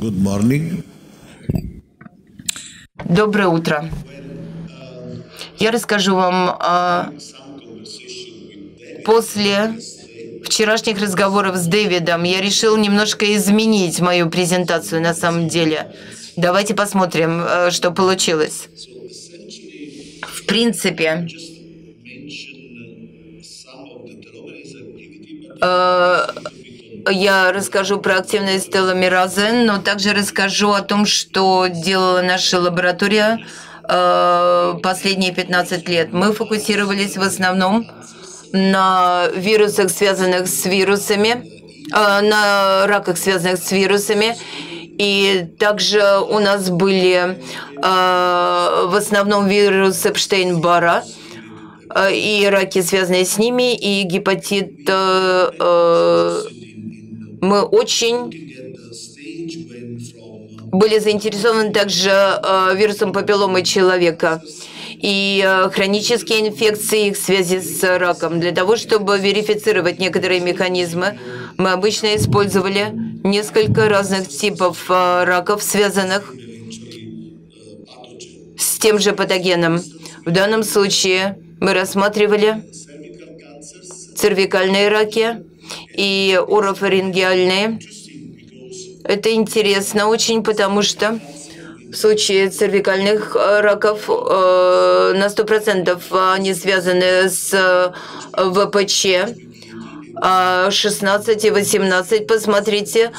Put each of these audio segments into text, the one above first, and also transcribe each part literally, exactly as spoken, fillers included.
Good morning. Доброе утро. Я расскажу вам а, после вчерашних разговоров с Дэвидом я решил немножко изменить мою презентацию на самом деле. Давайте посмотрим, что получилось. В принципе, я расскажу про активность теломеразы, но также расскажу о том, что делала наша лаборатория последние пятнадцать лет. Мы фокусировались в основном на вирусах, связанных с вирусами, на раках, связанных с вирусами. И также у нас были в основном вирусы Эпштейн-Барра и раки, связанные с ними, и гепатит. Мы очень были заинтересованы также вирусом папилломы человека и хронические инфекции, их связи с раком. Для того, чтобы верифицировать некоторые механизмы, мы обычно использовали несколько разных типов раков, связанных с тем же патогеном. В данном случае мы рассматривали цервикальные раки и орофарингеальные. Это интересно очень, потому что в случае цервикальных раков на сто процентов они связаны с ВПЧ. шестнадцать и восемнадцать, посмотрите,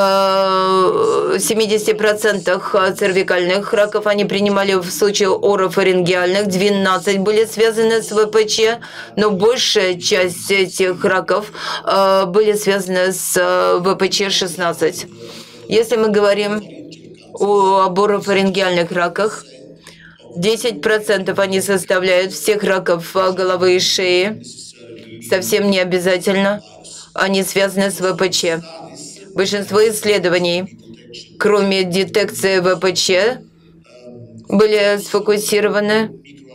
в семидесяти процентах цервикальных раков они принимали в случае орофарингеальных, двенадцать были связаны с ВПЧ, но большая часть этих раков были связаны с ВПЧ шестнадцать. Если мы говорим о орофарингеальных раках, десять процентов они составляют всех раков головы и шеи. Совсем не обязательно они связаны с ВПЧ. Большинство исследований, кроме детекции ВПЧ, были сфокусированы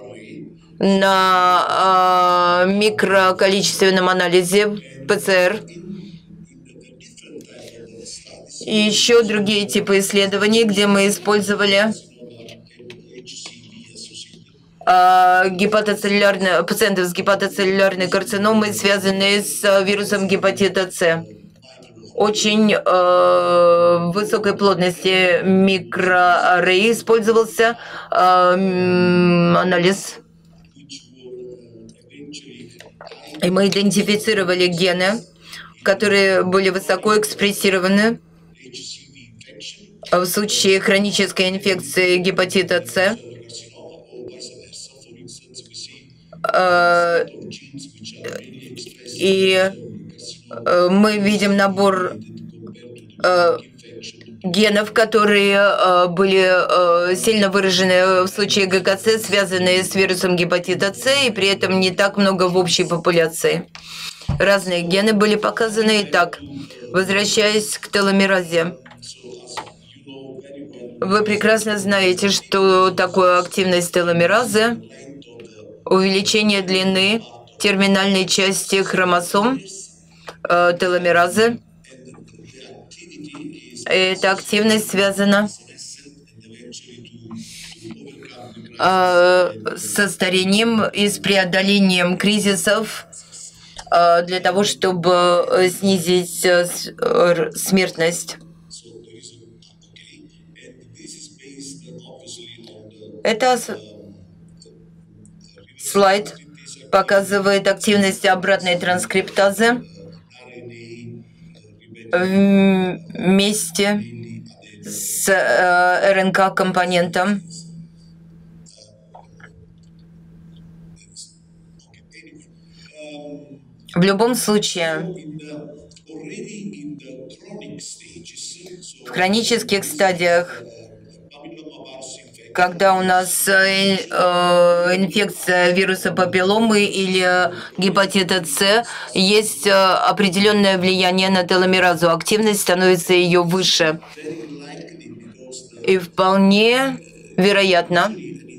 на э, микроколичественном анализе ПЦР. И еще другие типы исследований, где мы использовали гепатоцеллюлярные, пациентов с гепатоцеллюлярной карциномой, связанные с вирусом гепатита С. Очень э, высокой плотности микроарray использовался э, анализ. И мы идентифицировали гены, которые были высоко экспрессированы в случае хронической инфекции гепатита С. И мы видим набор генов, которые были сильно выражены в случае ГКЦ, связанные с вирусом гепатита С, и при этом не так много в общей популяции. Разные гены были показаны. Итак, возвращаясь к теломеразе. Вы прекрасно знаете, что такое активность теломеразы. Увеличение длины терминальной части хромосом э, теломеразы. Эта активность связана э, со старением и с преодолением кризисов э, для того, чтобы снизить э, смертность. Это слайд показывает активность обратной транскриптазы вместе с э, РНК-компонентом. В любом случае, в хронических стадиях, когда у нас э, э, инфекция вируса папилломы или гепатита С, есть э, определенное влияние на теломеразу. Активность становится ее выше. И вполне вероятно,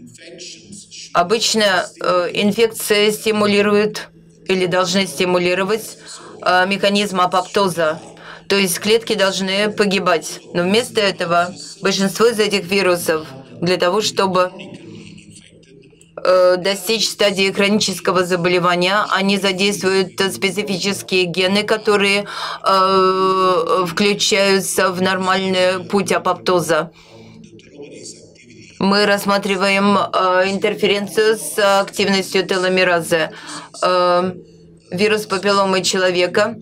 обычно э, инфекция стимулирует или должны стимулировать э, механизм апоптоза. То есть клетки должны погибать. Но вместо этого большинство из этих вирусов для того, чтобы э, достичь стадии хронического заболевания, они задействуют специфические гены, которые э, включаются в нормальный путь апоптоза. Мы рассматриваем э, интерференцию с активностью теломеразы. Э, вирус папилломы человека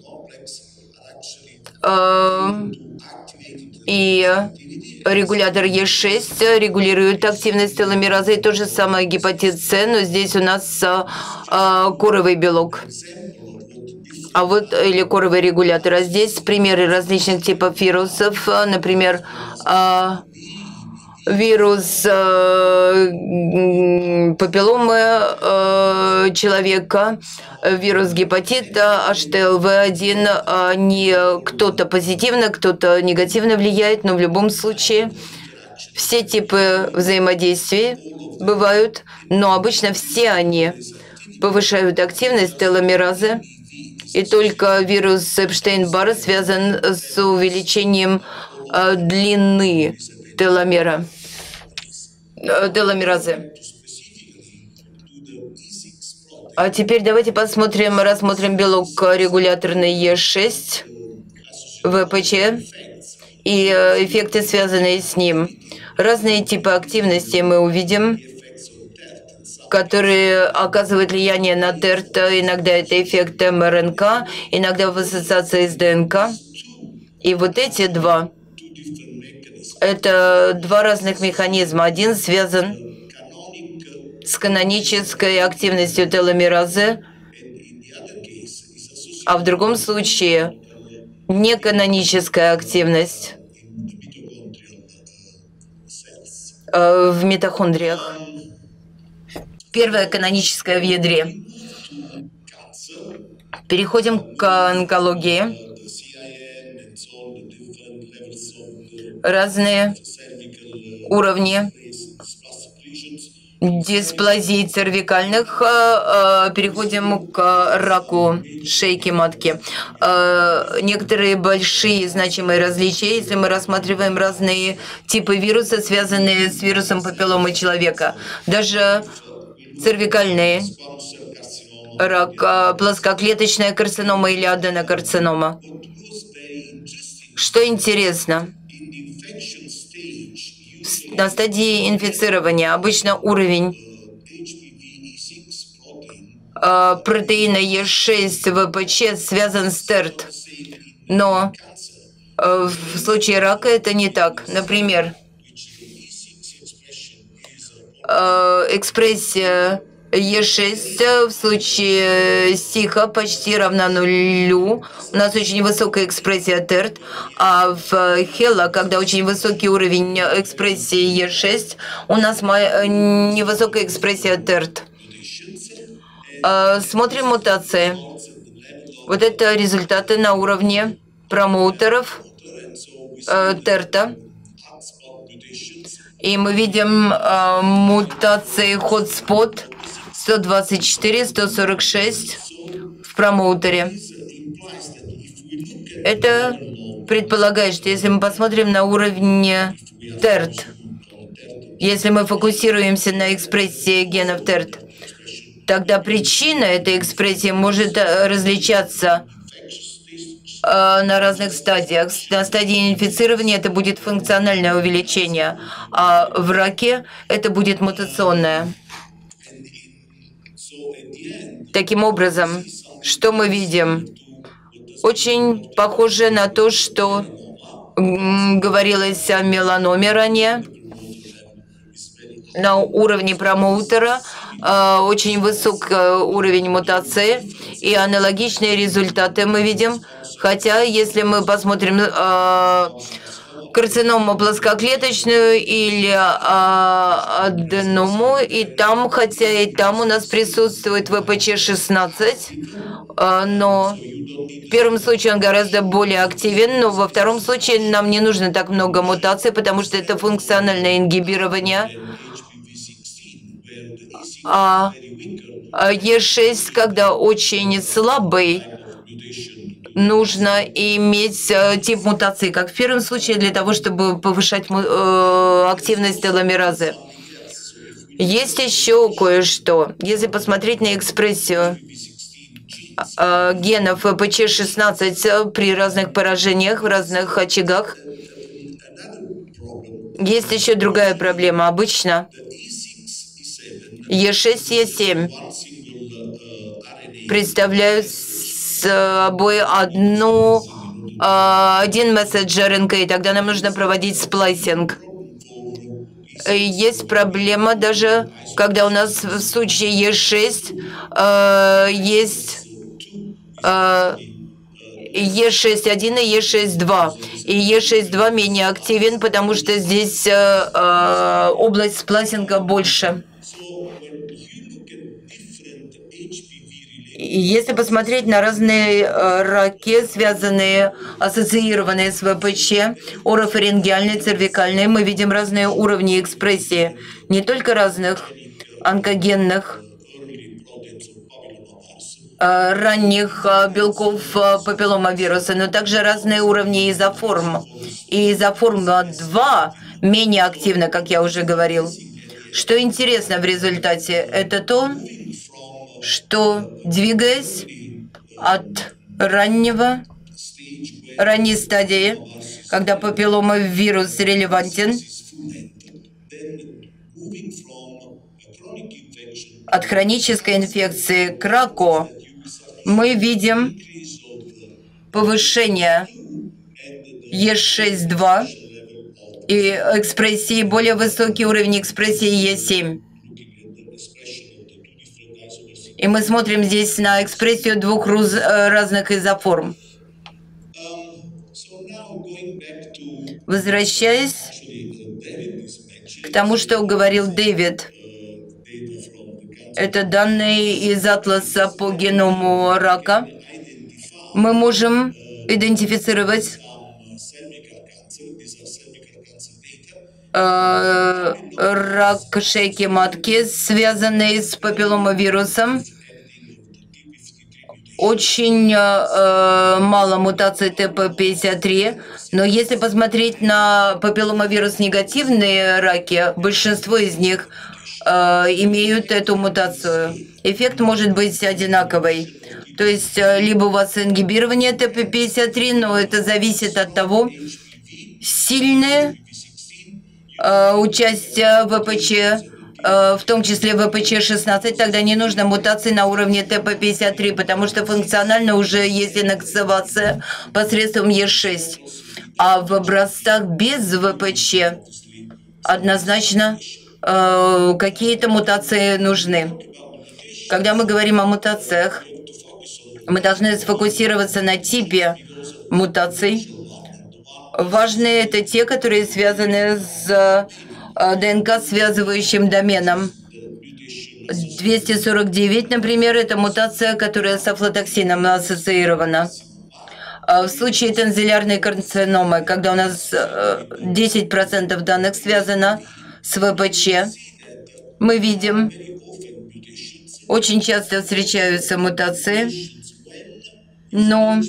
э, и регулятор Е шесть регулирует активность теломеразы. И то же самое гепатит С, но здесь у нас э, коровый белок. А вот, или коровый регулятор. А здесь примеры различных типов вирусов. Например, э, вирус э, папилломы э, человека, вирус гепатита, эйч Т Л В один, э, не кто-то позитивно, кто-то негативно влияет, но в любом случае все типы взаимодействий бывают, но обычно все они повышают активность теломеразы, и только вирус Эпштейн-Барр связан с увеличением э, длины теломера. теломеразы. А теперь давайте посмотрим, рассмотрим белок регуляторный Е шесть, В П Ч и эффекты, связанные с ним. Разные типы активности мы увидим, которые оказывают влияние на ТЭРТ. Иногда это эффект эм эр эн ка, иногда в ассоциации с Д Н К. И вот эти два – это два разных механизма. Один связан с канонической активностью теломеразы, а в другом случае неканоническая активность э, в митохондриях. Первая каноническая в ядре. Переходим к онкологии. Разные уровни дисплазии цервикальных. Переходим к раку шейки матки. Некоторые большие значимые различия, если мы рассматриваем разные типы вируса, связанные с вирусом папилломы человека. Даже цервикальный рак, плоскоклеточная карцинома или аденокарцинома. Что интересно, на стадии инфицирования обычно уровень э, протеина Е шесть В П Ч связан с ТЭРТ, но э, в случае рака это не так. Например, э, экспрессия Е шесть в случае СИХа почти равна нулю. У нас очень высокая экспрессия ТЭРТ, а в ХЕЛа, когда очень высокий уровень экспрессии Е шесть, у нас невысокая экспрессия ТЭРТ. Смотрим мутации. Вот это результаты на уровне промоутеров ТЭРТа. И мы видим мутации hotspot сто двадцать четыре сто сорок шесть в промоутере. Это предполагает, что если мы посмотрим на уровне ТЭРТ, если мы фокусируемся на экспрессии генов ТЭРТ, тогда причина этой экспрессии может различаться э, на разных стадиях. На стадии инфицирования это будет функциональное увеличение, а в раке это будет мутационное. Таким образом, что мы видим? Очень похоже на то, что говорилось о меланоме ранее. На уровне промоутера э, очень высокий уровень мутации, и аналогичные результаты мы видим. Хотя, если мы посмотрим э, карциному плоскоклеточную или э, аденому, и там, хотя и там у нас присутствует В П Ч шестнадцать, э, но в первом случае он гораздо более активен, но во втором случае нам не нужно так много мутаций, потому что это функциональное ингибирование. А Е шесть, когда очень слабый, нужно иметь э, тип мутации, как в первом случае, для того, чтобы повышать э, активность теломеразы. Есть еще кое-что. Если посмотреть на экспрессию э, генов вэ пэ че шестнадцать при разных поражениях в разных очагах, есть еще другая проблема. Обычно е шесть, е семь представляют собой одну, один мессенджер эн кей, тогда нам нужно проводить сплайсинг. Есть проблема даже, когда у нас в случае е шесть есть е шесть один и е шесть два. И е шесть два менее активен, потому что здесь область сплайсинга больше. Если посмотреть на разные э, раки, связанные, ассоциированные с вэ пэ че, орофарингеальные, цервикальные, мы видим разные уровни экспрессии, не только разных онкогенных, э, ранних э, белков э, папилломавируса, но также разные уровни изоформ. И изоформа два менее активна, как я уже говорил. Что интересно в результате, это то, что, двигаясь от раннего, ранней стадии, когда папилломавирус релевантен, от хронической инфекции к раку, мы видим повышение е шесть два и экспрессии, более высокий уровень экспрессии е семь. И мы смотрим здесь на экспрессию двух разных изоформ. Возвращаясь к тому, что говорил Дэвид, это данные из атласа по геному рака, мы можем идентифицировать э, рак шейки матки, связанный с папилломавирусом. Очень э, мало мутаций тэ пэ пятьдесят три, но если посмотреть на папилломавирус негативные раки, большинство из них э, имеют эту мутацию. Эффект может быть одинаковый. То есть э, либо у вас ингибирование тэ пэ пятьдесят три, но это зависит от того, сильное э, участие вэ пэ че, в том числе вэ пэ че шестнадцать, тогда не нужно мутации на уровне тэ пэ пятьдесят три, потому что функционально уже есть инактивация посредством е шесть. А в образцах без вэ пэ че однозначно э, какие-то мутации нужны. Когда мы говорим о мутациях, мы должны сфокусироваться на типе мутаций. Важные это те, которые связаны с ДНК связывающим доменом. двести сорок девять, например, это мутация, которая с афлатоксином ассоциирована. В случае тонзиллярной карциномы, когда у нас десять процентов данных связано с вэ пэ че, мы видим, очень часто встречаются мутации, но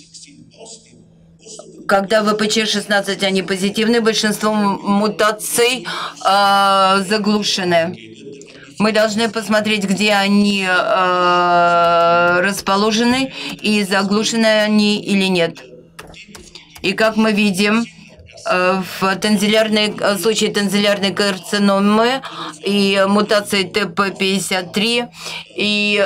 когда вэ пэ че шестнадцать они позитивны, большинство мутаций э, заглушены. Мы должны посмотреть, где они э, расположены и заглушены они или нет. И как мы видим, э, в, тонзиллярной, в случае тонзиллярной карциномы и мутации тэ пэ пятьдесят три и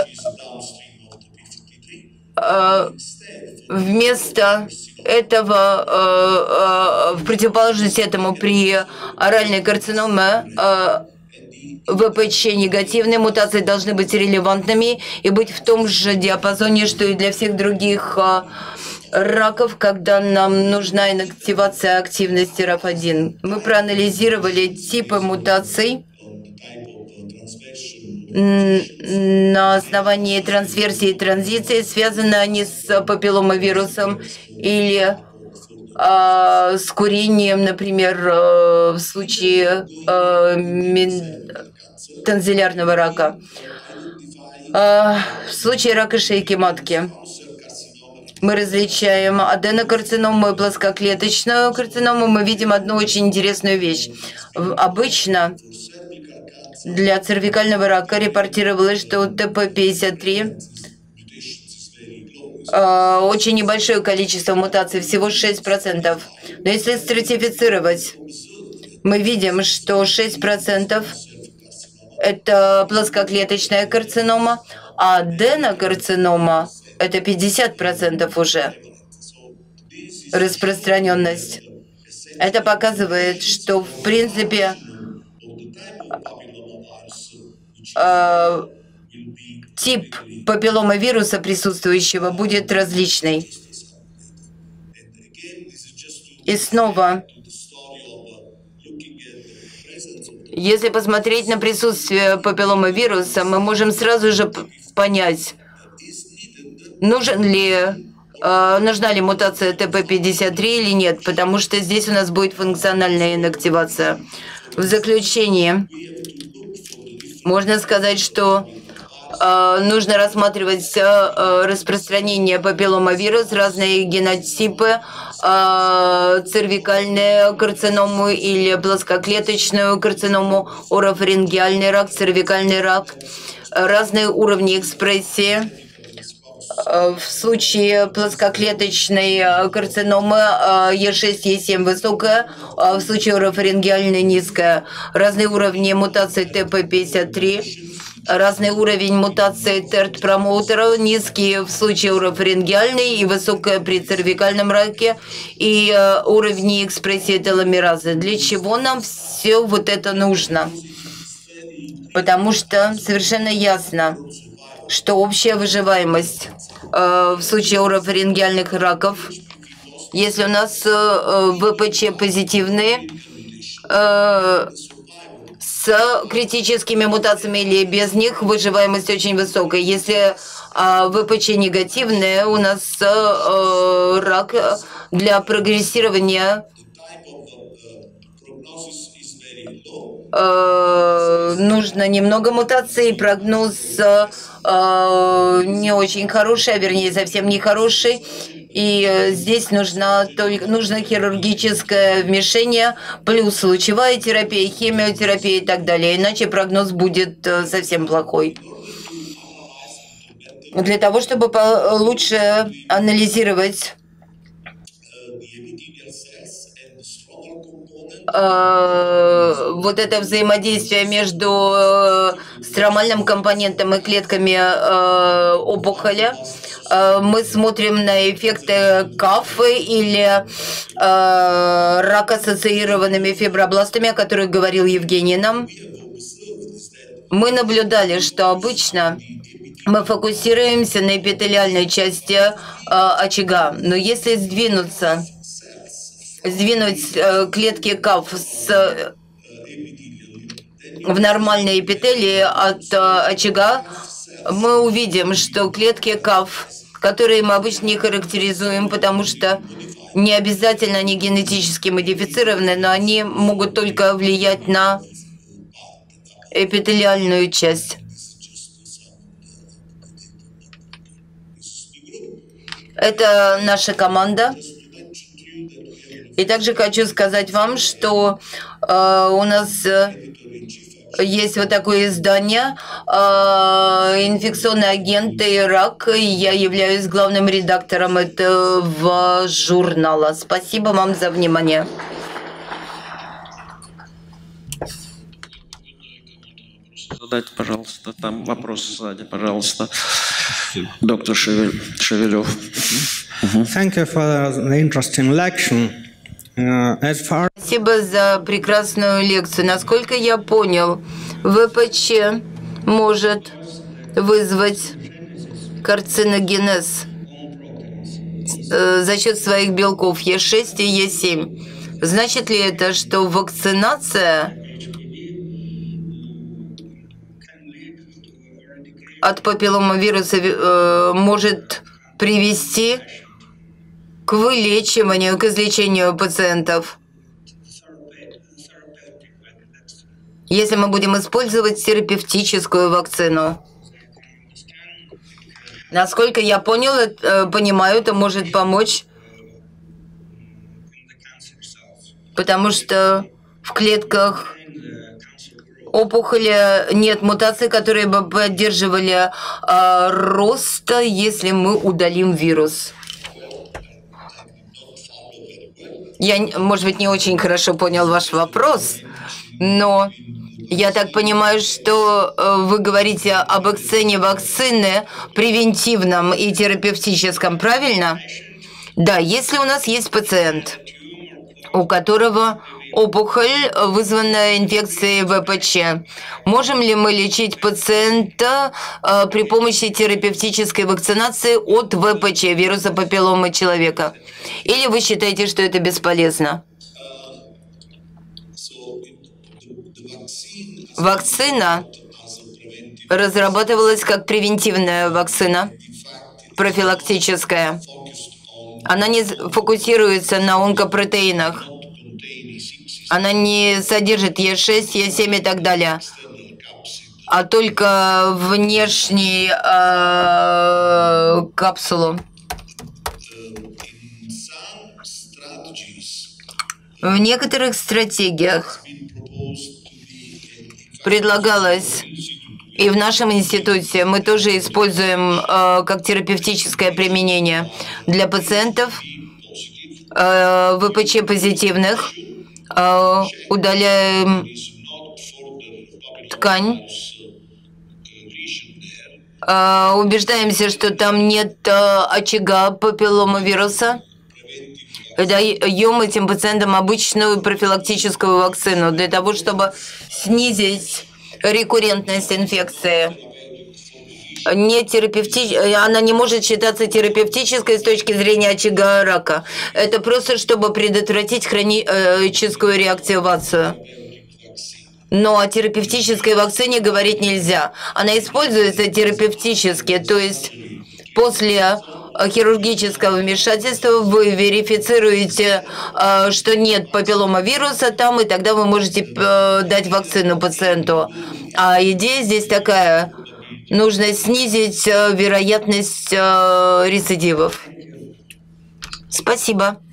э, вместо этого, э, э, в противоположность этому, при оральной карциноме э, вэ пэ че негативные мутации должны быть релевантными и быть в том же диапазоне, что и для всех других э, раков, когда нам нужна инактивация активности эр эф один. Мы проанализировали типы мутаций на основании трансверсии и транзиции, связаны они с папилломавирусом или э, с курением, например, э, в случае э, мин... тонзиллярного рака. Э, в случае рака шейки матки мы различаем аденокарциному и плоскоклеточную карциному, мы видим одну очень интересную вещь. Обычно для цервикального рака репортировалось, что Т П пятьдесят три э, очень небольшое количество мутаций, всего шесть процентов. Но если стратифицировать, мы видим, что шесть процентов это плоскоклеточная карцинома, а аденокарцинома это пятьдесят процентов уже распространенность. Это показывает, что в принципе э, тип папилломавируса присутствующего будет различный. И снова, если посмотреть на присутствие папилломавируса, мы можем сразу же понять, нужен ли, э, нужна ли мутация Т П пятьдесят три или нет, потому что здесь у нас будет функциональная инактивация. В заключение можно сказать, что э, нужно рассматривать э, распространение папилломавируса, разные генотипы, э, цервикальную карциному или плоскоклеточную карциному, орофарингеальный рак, цервикальный рак, разные уровни экспрессии. В случае плоскоклеточной карциномы Е шесть, Е семь высокая, а в случае орофарингеальной низкая. Разные уровни мутации Т П пятьдесят три, разный уровень мутации Т E R T-промоутера, низкий в случае орофарингеальной и высокая при цервикальном раке, и уровни экспрессии теломеразы. Для чего нам все вот это нужно? Потому что совершенно ясно, что общая выживаемость э, в случае орофарингеальных раков, если у нас э, В П Ч позитивные, э, с критическими мутациями или без них, выживаемость очень высокая. Если э, В П Ч негативные, у нас э, рак для прогрессирования э, нужно немного мутаций, прогноз э, не очень хороший, а вернее совсем не хороший. И э, здесь нужно, только, нужно хирургическое вмешение, плюс лучевая терапия, химиотерапия и так далее. Иначе прогноз будет э, совсем плохой. Для того, чтобы лучше анализировать вот это взаимодействие между э, стромальным компонентом и клетками э, опухоли, э, мы смотрим на эффекты КАФ или э, рак-ассоциированными фибробластами, о которых говорил Евгений нам. Мы наблюдали, что обычно мы фокусируемся на эпителиальной части э, очага, но если сдвинуться сдвинуть э, клетки КАФ с, э, в нормальной эпителии от э, очага, мы увидим, что клетки КАФ, которые мы обычно не характеризуем, потому что не обязательно они генетически модифицированы, но они могут только влиять на эпителиальную часть. Это наша команда. И также хочу сказать вам, что э, у нас э, есть вот такое издание э, «Инфекционные агенты и рак». И я являюсь главным редактором этого журнала. Спасибо вам за внимание. Задайте, пожалуйста, там вопрос сзади, пожалуйста. Доктор Шевелев. Thank you for the interesting lecture. Uh, as far... Спасибо за прекрасную лекцию. Насколько я понял, В П Ч может вызвать карциногенез э, за счет своих белков Е шесть и Е семь. Значит ли это, что вакцинация от папилломавируса э, может привести к вылечиванию, к излечению пациентов, если мы будем использовать терапевтическую вакцину? Насколько я понял, э, понимаю, это может помочь, потому что в клетках опухоли нет мутаций, которые бы поддерживали э, рост, если мы удалим вирус. Я, может быть, не очень хорошо понял ваш вопрос, но я так понимаю, что вы говорите об вакцине вакцины превентивном и терапевтическом, правильно? Да, если у нас есть пациент, у которого опухоль, вызванная инфекцией ВПЧ, можем ли мы лечить пациента э, при помощи терапевтической вакцинации от ВПЧ, вируса папилломы человека? Или вы считаете, что это бесполезно? Вакцина разрабатывалась как превентивная вакцина, профилактическая. Она не фокусируется на онкопротеинах. Она не содержит Е шесть, Е семь и так далее, а только внешнюю э, капсулу. В некоторых стратегиях предлагалось, и в нашем институте мы тоже используем э, как терапевтическое применение для пациентов э, ВПЧ позитивных, э, удаляем ткань, э, убеждаемся, что там нет э, очага папилломавируса, даем этим пациентам обычную профилактическую вакцину для того, чтобы снизить рекуррентность инфекции. Не терапевти... Она не может считаться терапевтической с точки зрения очага рака. Это просто, чтобы предотвратить хроническую реактивацию. Но о терапевтической вакцине говорить нельзя. Она используется терапевтически, то есть после хирургического вмешательства вы верифицируете, что нет папилломавируса там, и тогда вы можете дать вакцину пациенту. А идея здесь такая: нужно снизить вероятность рецидивов. Спасибо.